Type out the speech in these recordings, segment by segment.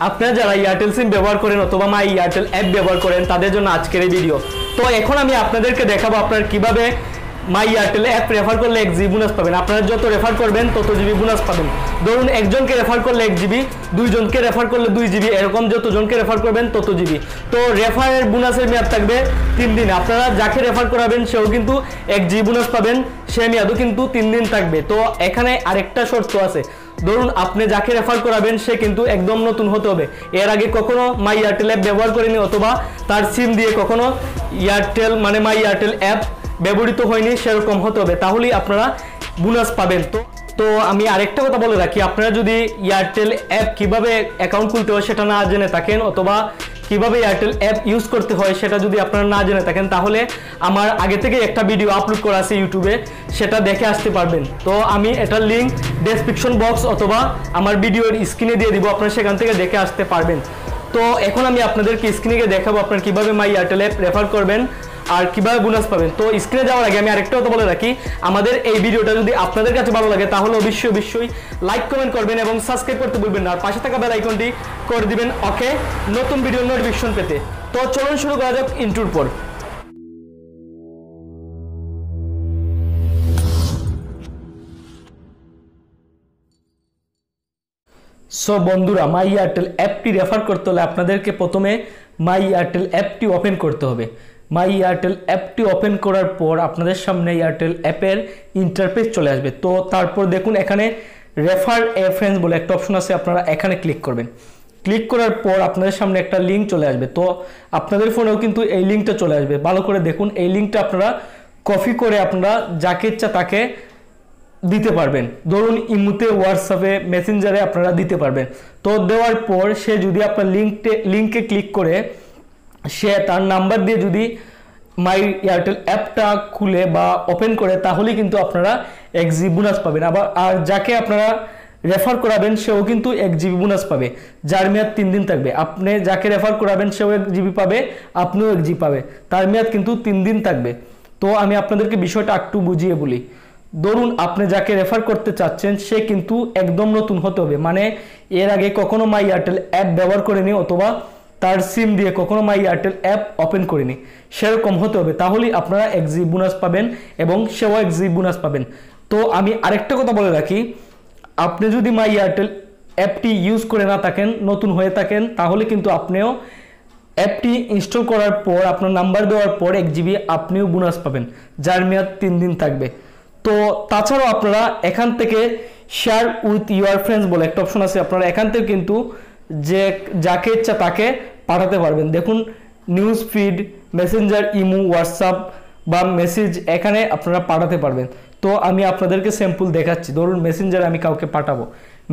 আপনারা যারা এয়ারটেল সিম ব্যবহার করেন অথবা মাই এয়ারটেল অ্যাপ ব্যবহার করেন তাদের জন্য আজকের এই ভিডিও। তো এখন আমি আপনাদেরকে দেখাবো আপনারা কিভাবে মাই এয়ারটেল অ্যাপ রেফার করলে 1 জিবি বোনাস পাবেন। আপনারা যত রেফার করবেন তত জিবি বোনাস পাবেন। ধরুন একজনকে রেফার করলে 1 জিবি, দুইজনকে রেফার করলে 2 জিবি, এরকম যতজনকে রেফার করবেন তত জিবি। তো রেফারের বোনাসের মেয়াদ থাকবে 3 দিন। আপনারা যাকে রেফার করাবেন সেও কিন্তু 1 জিবি বোনাস পাবেন, সে মেয়াদও কিন্তু 3 দিন থাকবে। তো এখানে আরেকটা শর্ত আছে, ধরুন আপনি যাকে রেফার করাবেন সে কিন্তু একদম নতুন হতে হবে, এর আগে কখনো মাই এয়ারটেল অ্যাপ ব্যবহার করেনি অথবা তার সিম দিয়ে কখনো এয়ারটেল মানে মাই এয়ারটেল অ্যাপ ব্যবহৃত হয়নি, সেরকম হতে হবে, তাহলেই আপনারা বোনাস পাবেন। তো আমি আরেকটা কথা বলে রাখি, আপনারা যদি এয়ারটেল অ্যাপ কিভাবে অ্যাকাউন্ট খুলতে হয় সেটা না জেনে থাকেন অথবা কিভাবে এয়ারটেল অ্যাপ ইউজ করতে হয় সেটা যদি আপনারা না জেনে থাকেন, তাহলে আমার আগে থেকে একটা ভিডিও আপলোড করা আছে ইউটিউবে, সেটা দেখে আসতে পারবেন। তো আমি এটার লিঙ্ক ডেসক্রিপশন বক্স অথবা আমার ভিডিওর স্ক্রিনে দিয়ে দিব, আপনারা সেখান থেকে দেখে আসতে পারবেন। তো এখন আমি আপনাদেরকে স্ক্রিনে দেখাবো আপনারা কিভাবে মাই এয়ারটেল অ্যাপ রেফার করবেন আর কিভাবে বোনাস পাবেন। তো স্ক্রিনে যাওয়ার আগে আমি আরেকটা কথা বলে রাখি, আমাদের এই ভিডিওটা যদি আপনাদের কাছে ভালো লাগে তাহলে অবশ্যই লাইক কমেন্ট করবেন এবং সাবস্ক্রাইব করতে ভুলবেন না, আর পাশে থাকা বেল আইকনটি করে দিবেন ওকে, নতুন ভিডিও নোটিফিকেশন পেতে। তো চলুন শুরু করা যাক ইন্ট্রোর পর। সো বন্ধুরা, মাই এয়ারটেল অ্যাপটি রেফার করতে হলে আপনাদেরকে প্রথমে মাই এয়ারটেল অ্যাপটি ওপেন করতে হবে। মাই এয়ারটেল অ্যাপটি ওপেন করার পর আপনাদের সামনে এয়ারটেল অ্যাপের ইন্টারফেস চলে আসবে। তো তারপর দেখুন এখানে রেফার এ ফ্রেন্ডস বলে একটা অপশন আছে, আপনারা এখানে ক্লিক করবেন। ক্লিক করার পর আপনাদের সামনে একটা লিঙ্ক চলে আসবে। তো আপনাদের ফোনেও কিন্তু এই লিঙ্কটা চলে আসবে, ভালো করে দেখুন। এই লিঙ্কটা আপনারা কপি করে আপনারা যাকে ইচ্ছা তাকে দিতে পারবেন, ধরুন ইমুতে, হোয়াটসঅ্যাপে, মেসেঞ্জারে আপনারা দিতে পারবেন। তো দেওয়ার পর সে যদি আপনার লিঙ্কে ক্লিক করে সে তার নাম্বার দিয়ে যদি মাই এয়ারটেল অ্যাপটা খুলে বা ওপেন করে, তাহলেই কিন্তু আপনারা 1 জিবি বোনাস পাবেন। আর যাকে আপনারা রেফার করাবেন সেও কিন্তু 1 জিবি বোনাস পাবে, যার মেয়াদ 3 দিন থাকবে। আপনি যাকে রেফার করাবেন সেও 1 জিবি পাবে, আপনিও 1 জিবি পাবে, তার মেয়াদ কিন্তু 3 দিন থাকবে। তো আমি আপনাদেরকে বিষয়টা একটু বুঝিয়ে বলি। ধরুন আপনি যাকে রেফার করতে চাচ্ছেন সে কিন্তু একদম নতুন হতে হবে, মানে এর আগে কখনো মাই এয়ারটেল অ্যাপ ব্যবহার করেনি অথবা তার সিম দিয়ে কখনো মাই এয়ারটেল অ্যাপ ওপেন করেনি, সেরকম হতে হবে, তাহলেই আপনারা 1 জিবি বোনাস পাবেন এবং সেও 1 জিবি বোনাস পাবেন। তো আমি আরেকটা কথা বলে রাখি, আপনি যদি মাই এয়ারটেল অ্যাপটি ইউজ করে না থাকেন, নতুন হয়ে থাকেন, তাহলে কিন্তু আপনিও অ্যাপটি ইনস্টল করার পর আপনার নাম্বার দেওয়ার পর 1 জিবি আপনিও বোনাস পাবেন, যার মেয়াদ 3 দিন থাকবে। তো তাছাড়াও আপনারা এখান থেকে শেয়ার উইথ ইউর ফ্রেন্ডস বলে একটা অপশন আছে, আপনারা এখান থেকে কিন্তু যাকে ইচ্ছা তাকে পাঠাতে পারবেন। দেখুন news feed, Messenger, Imo, WhatsApp বা মেসেজ এখানে আপনারা পাঠাতে পারবেন। তো আমি আপনাদেরকে স্যাম্পল দেখাচ্ছি। ধরুন মেসেঞ্জারে আমি কাউকে পাঠাবো,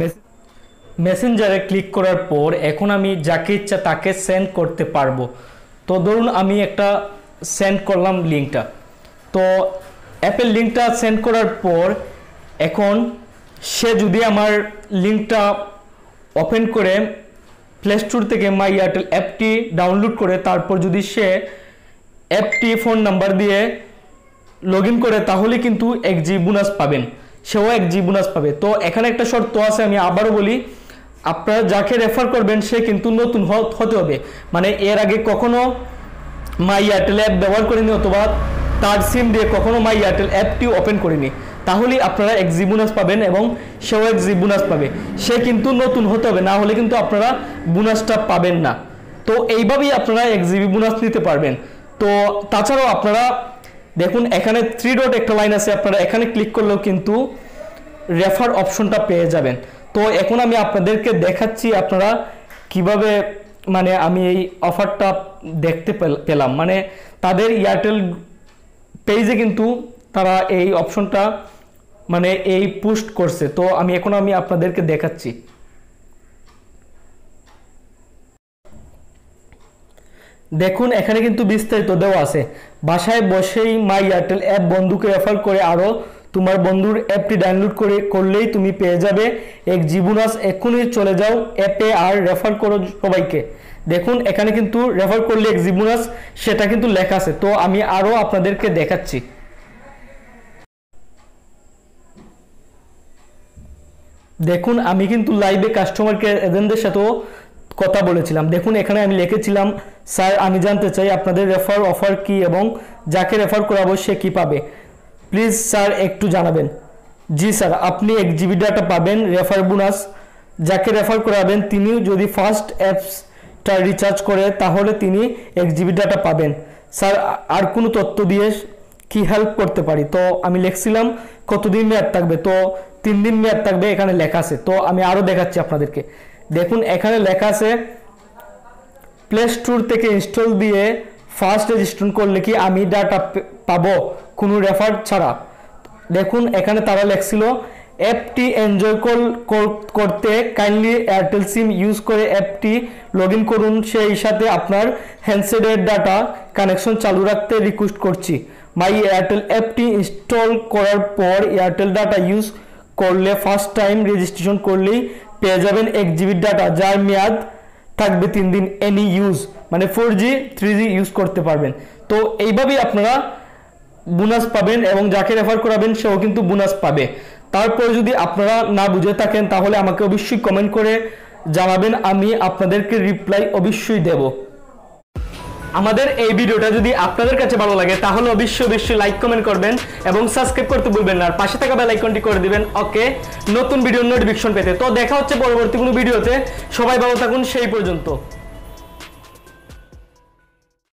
মেসেঞ্জারে ক্লিক করার পর এখন আমি যাকে ইচ্ছা তাকে সেন্ড করতে পারবো। তো ধরুন আমি একটা সেন্ড করলাম লিঙ্কটা, তো অ্যাপের লিঙ্কটা সেন্ড করার পর এখন সে যদি আমার লিঙ্কটা ওপেন করে প্লে স্টোর থেকে মাই এয়ারটেল অ্যাপটি ডাউনলোড করে তারপর যদি সে অ্যাপটি ফোন নাম্বার দিয়ে লগ ইন করে, তাহলে কিন্তু 1 জিবি বোনাস পাবেন, সেও 1 জিবি বোনাস পাবে। তো এখানে একটা শর্ত আছে, আমি আবারও বলি, আপনারা যাকে রেফার করবেন সে কিন্তু নতুন হতে হবে, মানে এর আগে কখনো মাই এয়ারটেল অ্যাপ ব্যবহার করেনি অথবা তার সিম দিয়ে কখনো মাই এয়ারটেল অ্যাপটি ওপেন করেনি, তাহলেই আপনারা 1 জিবি বোনাস পাবেন এবং সেও 1 জিবি বোনাস পাবে। সে কিন্তু নতুন হতে হবে, না হলে কিন্তু আপনারা বোনাসটা পাবেন না। তো এইভাবেই আপনারা 1 জিবি বোনাস নিতে পারবেন। তো তাছাড়াও আপনারা দেখুন এখানে 3 ডট একটা লাইন আছে, আপনারা এখানে ক্লিক করলেও কিন্তু রেফার অপশনটা পেয়ে যাবেন। তো এখন আমি আপনাদেরকে দেখাচ্ছি আপনারা কিভাবে, মানে আমি এই অফারটা দেখতে পেলাম, মানে তাদের এয়ারটেল পেজে কিন্তু তারা এই অপশনটা মানে এই পোস্ট করছে। তো আমি আপনাদেরকে দেখাচ্ছি। দেখুন এখানে কিন্তু বিস্তারিত দেওয়া আছে, বাসায় বসেই মাই এয়ারটেল অ্যাপ বন্ধুকে রেফার করে আরও তোমার বন্ধুর অ্যাপটি ডাউনলোড করলেই তুমি পেয়ে যাবে 1 জিবি বোনাস। এখনই চলে যাও অ্যাপে আর রেফার করো সবাইকে। দেখুন এখানে কিন্তু রেফার করলে 1 জিবি বোনাস সেটা কিন্তু লেখা আছে। তো আমি আরও আপনাদেরকে দেখাচ্ছি। দেখুন আমি কিন্তু লাইভে কাস্টমার কেয়ার এজেন্টদের সাথেও কথা বলেছিলাম। দেখুন এখানে আমি লিখেছিলাম, স্যার আমি জানতে চাই আপনাদের রেফার অফার কি এবং যাকে রেফার করাবো সে কি পাবে, প্লিজ স্যার একটু জানাবেন। জি স্যার, আপনি 1 জিবি ডাটা পাবেন রেফার বোনাস। যাকে রেফার করাবেন তিনি যদি ফার্স্ট অ্যাপসটা রিচার্জ করে তাহলে তিনি 1 জিবি ডাটা পাবেন। স্যার আর কোনো তথ্য দিয়ে কি হেল্প করতে পারি? তো আমি লিখছিলাম কতদিন মেয়াদ থাকবে, তো 3 দিন মেয়াদ থাকবে এখানে লেখা আছে। তো আমি আরও দেখাচ্ছি আপনাদেরকে। দেখুন এখানে লেখা আছে প্লে স্টোর থেকে ইনস্টল দিয়ে ফার্স্ট রেজিস্ট্রেশন করলে কি আমি ডাটা পাবো কোনো রেফার ছাড়া। দেখুন এখানে তারা লেখছিল অ্যাপটি এনজয় করতে কাইন্ডলি এয়ারটেল সিম ইউজ করে অ্যাপটি লগ ইন করুন, সেই সাথে আপনার হ্যান্ডসেটের ডাটা কানেকশন চালু রাখতে রিকোয়েস্ট করছি। মাই এয়ারটেল অ্যাপটি ইনস্টল করার পর এয়ারটেল ডাটা ইউজ করলে ফার্স্ট টাইম রেজিস্ট্রেশন করলেই পেয়ে যাবেন 1 জিবি ডাটা, যার মেয়াদ থাকবে 3 দিন। এনি ইউজ মানে 4G 3G ইউজ করতে পারবেন। তো এইভাবেই আপনারা বোনাস পাবেন এবং যাকে রেফার করাবেন সেও কিন্তু বোনাস পাবে। তারপরে যদি আপনারা না বুঝে থাকেন তাহলে আমাকে অবশ্যই কমেন্ট করে জানাবেন, আমি আপনাদেরকে রিপ্লাই অবশ্যই দেব। আমাদের এই ভিডিওটা যদি আপনাদের কাছে ভালো লাগে তাহলে অবশ্যই লাইক কমেন্ট করবেন এবং সাবস্ক্রাইব করতে ভুলবেন না, আর পাশে থাকা বেল আইকনটি করে দিবেন ওকে, নতুন ভিডিওর নোটিফিকেশন পেতে। তো দেখা হচ্ছে পরবর্তী কোনো ভিডিওতে। সবাই ভালো থাকুন সেই পর্যন্ত।